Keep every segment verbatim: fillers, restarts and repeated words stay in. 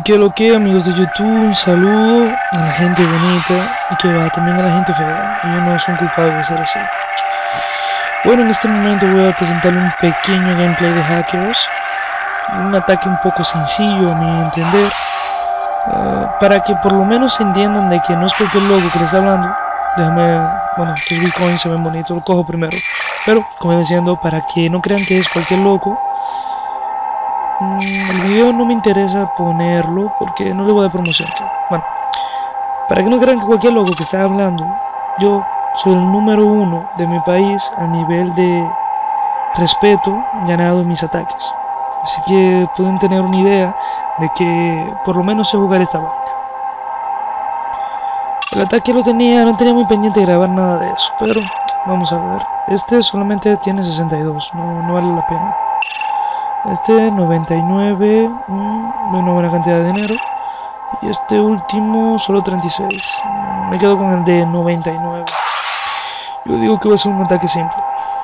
Que lo que, amigos de YouTube, un saludo a la gente bonita y que va también a la gente fea. Ellos no son culpables de ser así. Bueno, en este momento voy a presentarle un pequeño gameplay de Hackers, un ataque un poco sencillo a mi entender, uh, para que por lo menos entiendan de que no es cualquier logo que les está hablando. Déjame, bueno, estos bitcoins se ven bonitos, lo cojo primero, pero como iba diciendo, para que no crean que es cualquier loco. El video no me interesa ponerlo porque no le voy a dar promoción. Bueno, para que no crean que cualquier loco que está hablando, yo soy el número uno de mi país a nivel de respeto ganado en mis ataques. Así que pueden tener una idea de que por lo menos sé jugar esta vaina. El ataque lo tenía, no tenía muy pendiente de grabar nada de eso, pero vamos a ver. Este solamente tiene sesenta y dos, no, no vale la pena. Este noventa y nueve, mmm, una buena cantidad de dinero. Y este último solo treinta y seis. Me quedo con el de noventa y nueve. Yo digo que va a ser un ataque simple.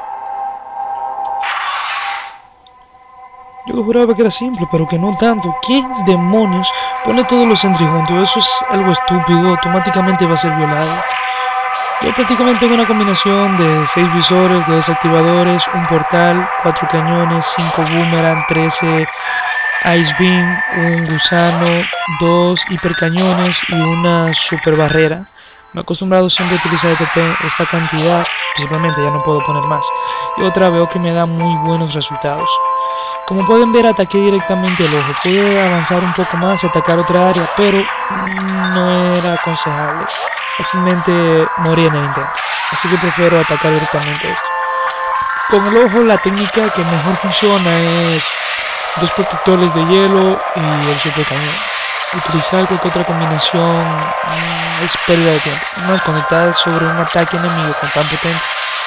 Yo juraba que era simple, pero que no tanto. ¿Quién demonios pone todos los sentry juntos? Eso es algo estúpido. Automáticamente va a ser violado. Yo prácticamente tengo una combinación de seis visores, dos activadores, un portal, cuatro cañones, cinco boomerang, trece ice beam, un gusano, dos hipercañones y una super barrera. Me he acostumbrado siempre a utilizar esta cantidad, principalmente ya no puedo poner más. Y otra veo que me da muy buenos resultados. Como pueden ver, ataqué directamente el ojo. Pude avanzar un poco más y atacar otra área, pero no era aconsejable. Fácilmente morí en el intento, así que prefiero atacar directamente esto. Con el ojo la técnica que mejor funciona es dos protectores de hielo y el super cañón. Utilizar cualquier otra combinación mmm, es pérdida de tiempo. No es conectar sobre un ataque enemigo con tan potente.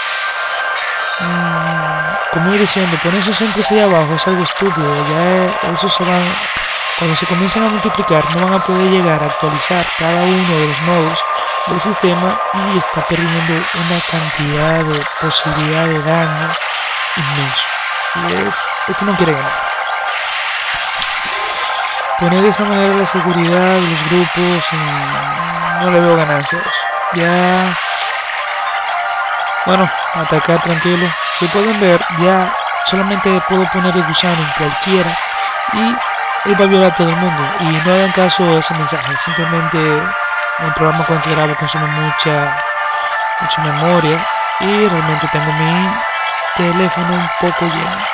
Mmm, como iba diciendo, poner esos centros ahí abajo es algo estúpido. Ya esos se van, cuando se comiencen a multiplicar, no van a poder llegar a actualizar cada uno de los nodos del sistema y está perdiendo una cantidad de posibilidad de daño inmenso. Y es, esto no quiere ganar. Poner de esa manera la seguridad de los grupos, no le veo ganancias. Ya, bueno, atacar tranquilo. Si pueden ver, ya solamente puedo poner el gusano en cualquiera y él va a violar a todo el mundo. Y no hagan caso a ese mensaje, simplemente el programa con el que grabo consume mucha, mucha memoria y realmente tengo mi teléfono un poco lleno.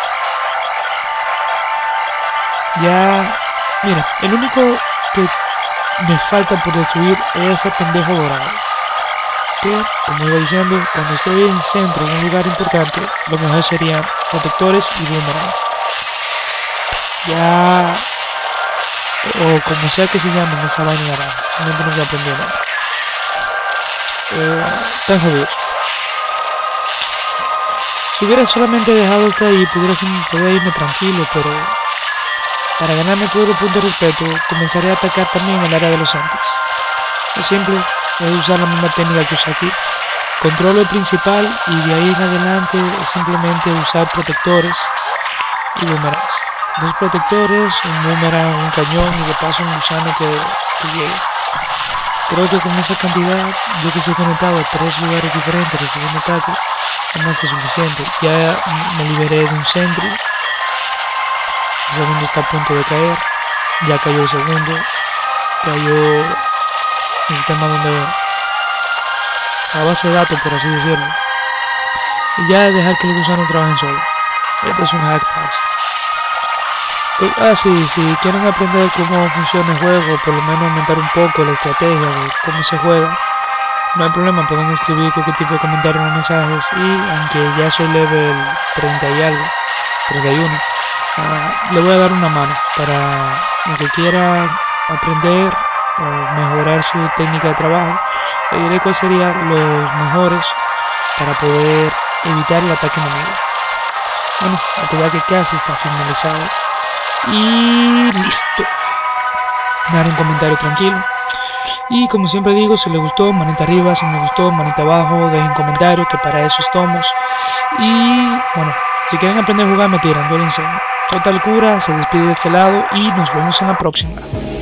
Ya, mira, el único que me falta por destruir es ese pendejo dorado. Que, como iba diciendo, cuando estoy en el centro, en un lugar importante, lo mejor serían protectores y boomerangs. Ya, o como sea que se llamen esa vaina naranja, no tengo que aprender nada. Eh, están jodidos. Si hubiera solamente dejado esto ahí, pudiera, pudiera irme tranquilo, pero para ganarme todo el punto de respeto, comenzaré a atacar también el área de los sentries. Es simple, voy a usar la misma técnica que usé aquí. Controlo el principal y de ahí en adelante es simplemente usar protectores y boomerangs. Dos protectores, un boomerang, un cañón y de paso un gusano que, que llegue. Creo que con esa cantidad, yo que estoy conectado a tres lugares diferentes recibiendo ataque, es más que suficiente. Ya me liberé de un sentry. El segundo está a punto de caer. Ya cayó el segundo. Cayó el sistema donde, a base de datos, por así decirlo. Y ya dejar que los gusanos trabajen solo. Este es un hack fácil. Ah, sí, si quieren aprender cómo funciona el juego, por lo menos aumentar un poco la estrategia de cómo se juega, no hay problema, pueden escribir cualquier tipo de comentario en los mensajes. Y aunque ya soy level treinta y algo, treinta y uno, uh, le voy a dar una mano para el que quiera aprender o mejorar su técnica de trabajo. Le diré cuáles serían los mejores para poder evitar el ataque enemigo. Bueno, la verdad que casi está finalizado. Y listo. Dar un comentario tranquilo. Y como siempre digo, si les gustó, manita arriba. Si no les gustó, manita abajo. Dejen comentarios, que para eso estamos. Y bueno, si quieren aprender a jugar, me tiran, yo les enseño. Total Cura se despide de este lado y nos vemos en la próxima.